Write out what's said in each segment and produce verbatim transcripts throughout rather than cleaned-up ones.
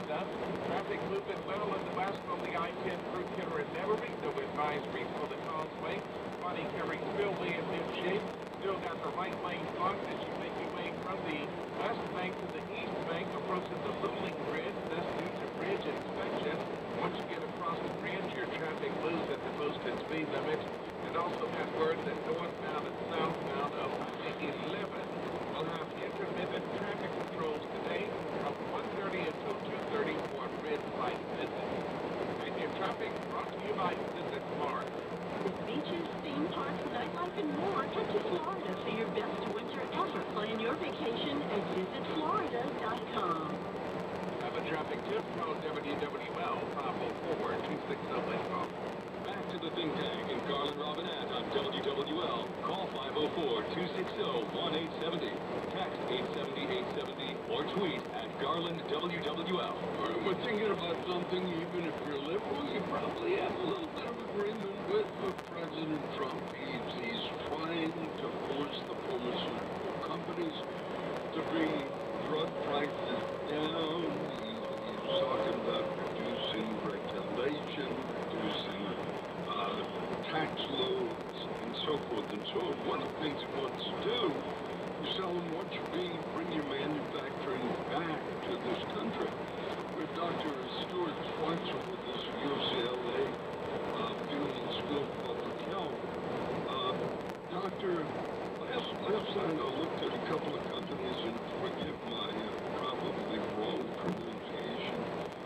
done. Traffic moving well in the west on the I ten through Kidder and Neverby. No advisories for the causeway. Bonnie Carey Spillway in good shape. Still got the right lane blocked as you make your way from the west bank to the east bank, approaching the Luling Bridge. That's due to bridge inspection. Once you get across the bridge, your traffic moves at the posted speed limits. And also have word that northbound and southbound of eleven will have intermittent traffic controls today from one thirty until two thirty for red light visit. And your traffic brought to you by Visit Florida. With beaches, theme parks, nightlife, and more, come to Florida for your best winter ever. Plan your vacation at visit florida dot com. Have a traffic tip from W W L five oh four, two six oh eight. Back to the think tank in Garland Robinette on W W L. Call five oh four, two six oh, one eight seven oh. Text eight seven oh, eight seven oh or tweet at Garland W W L. We're thinking about something, even if you're liberal, you probably have a little bit of agreement with President Trump. He's, he's trying to force the pharmaceutical companies to bring drug prices down. He's, he's talking about reducing regulation, reducing uh, tax loads, and so forth and so on. One of the things he wants to do is tell them what you bring, bring your manufacturing back to this country. With Doctor Stuart Schweitzer with us from U C L A, uh, Fielding School of Public Health. Uh, Doctor, last, last night I looked at a couple of companies, and forgive my uh, probably wrong pronunciation,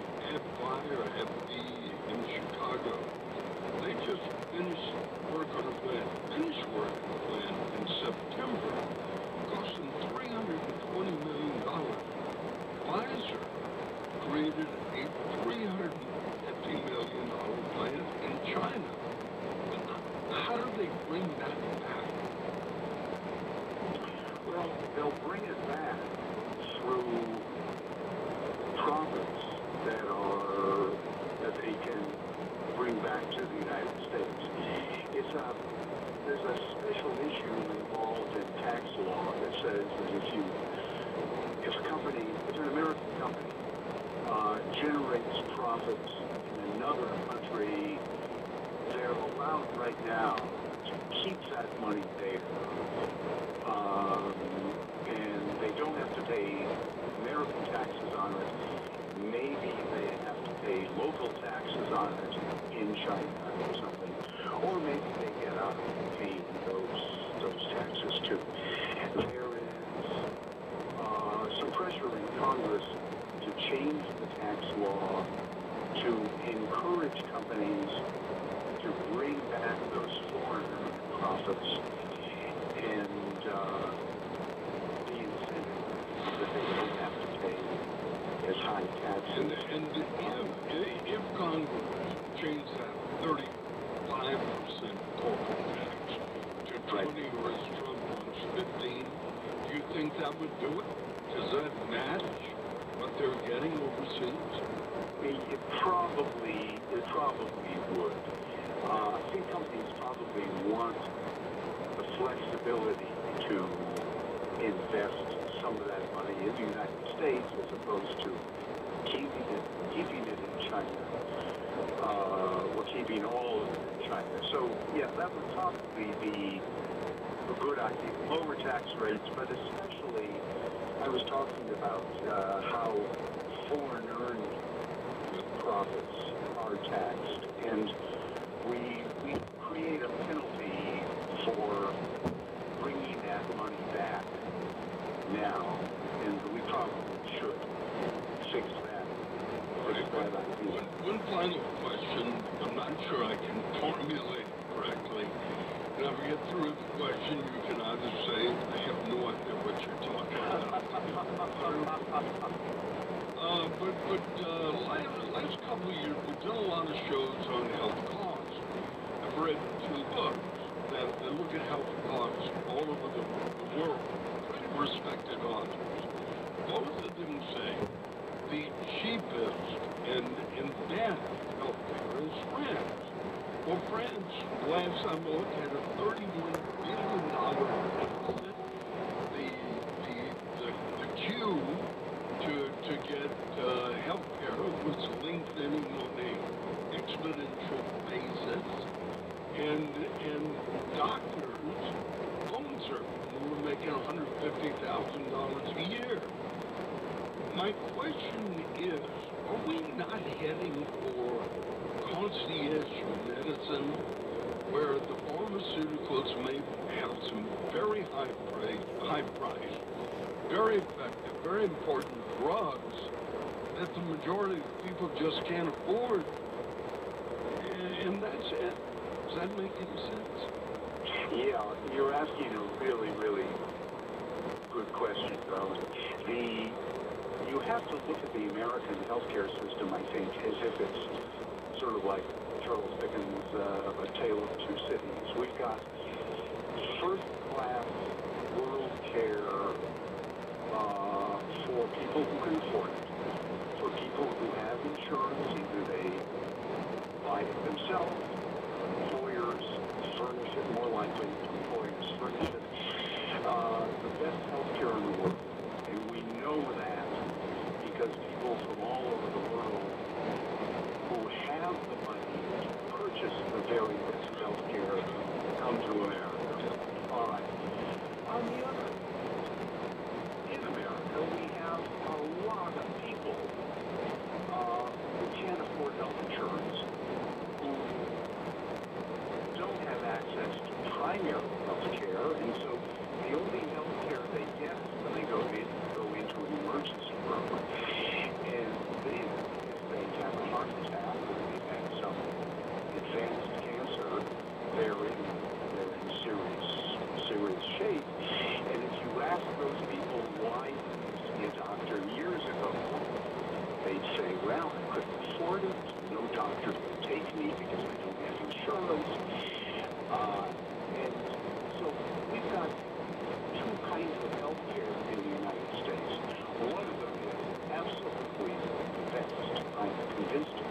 Advire, F D in Chicago. They just finished work on a plan, finished work on a plan in September, cost them three hundred twenty million dollars. Pfizer created a three hundred fifty million dollars plant in China. How do they bring that back? Well, they'll bring it back through profits that are that they can bring back to the United States. It's a there's a special issue involved in tax law that says that if you if a company, if an American company uh, generates profits in another country, they're allowed right now to keep that money there. Um, and they don't have to pay American taxes on it. Maybe they have to pay local taxes on it in China or something. Or maybe they get out of paying those, those taxes too. There is uh, some pressure in Congress to change the tax law to encourage companies to bring back those foreign profits and uh, the incentive that they don't have to pay as high taxes. And, and if, if Congress changed that thirty-five percent corporate tax to twenty right. or as Trump wants fifteen, do you think that would do it? Does that match what they're getting overseas? It, it probably, it probably would. Uh, I think companies probably want the flexibility to invest some of that money in the United States as opposed to keeping it, keeping it in China, uh, or keeping all of it in China. So, yeah, that would probably be a good idea. Lower tax rates, but especially, I was talking about uh, how foreign earned profits are taxed, and we we create a penalty for bringing that money back now, and we probably should fix that. Fix that idea. One, one final question. I'm not sure I can formulate it correctly. And if we get through the question, you can either say, I have no idea what you're talking about. uh, but but uh, last, last couple of years, we've done a lot of shows on health costs. I've read two books that, that look at health costs all over the, the world. Pretty respected authors. Both of them say the cheapest and, and best healthcare is France. Well, France, last time I looked at a thirty-one billion dollars deficit. The, the, the, the queue to, to get uh, health care my question is, are we not heading for concierge medicine, where the pharmaceuticals may have some very high price, high price, very effective, very important drugs that the majority of people just can't afford, and, and that's it? Does that make any sense? Yeah, you're asking a really, really good question, Garland. The, you have to look at the American healthcare system, I think, as if it's sort of like Charles Dickens' uh, A Tale of Two Cities. We've got first-class rural care uh, for people who can afford it, for people who have insurance, either they buy it themselves, employers furnish it, more likely employers furnish it. Uh, the best healthcare in the world, and we know that because people from all over the world who have the money to purchase the very best healthcare come to America. All right. On the other, in America, we have a lot of people uh, who can't afford health insurance, who don't have access to primary health care, and so the only health care they get when they go in, go into an emergency room, and then if they have a heart attack or they've had some advanced cancer, they're in, they're in serious, serious shape. And if you ask those people why they used to be a doctor years ago, they'd say, well, I couldn't afford it, no doctor would take me because I don't have insurance. Uh, and so we've got two kinds of health care in the United States. One of them is absolutely the best. I'm convinced